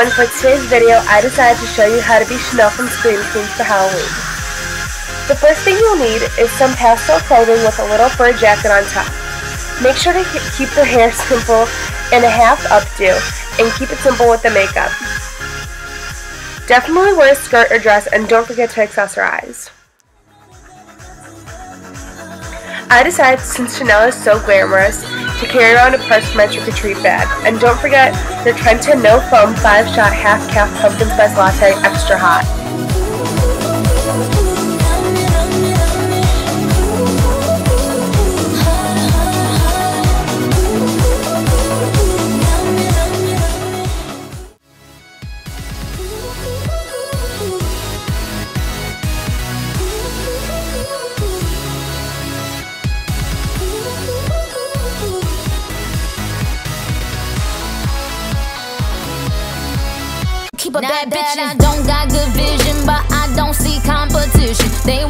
everyone, for today's video I decided to show you how to be Chanel from Scream Queens for Halloween. The first thing you'll need is some pastel clothing with a little fur jacket on top. Make sure to keep the hair simple and a half updo, and keep it simple with the makeup. Definitely wear a skirt or dress, and don't forget to accessorize. I decided, since Chanel is so glamorous, to carry around a purse for my trick-or-treat bag. And don't forget the Trenton No Foam 5-shot half-calf pumpkin spice latte extra hot. Keep a bad bitch. I don't got good vision, but I don't see competition. They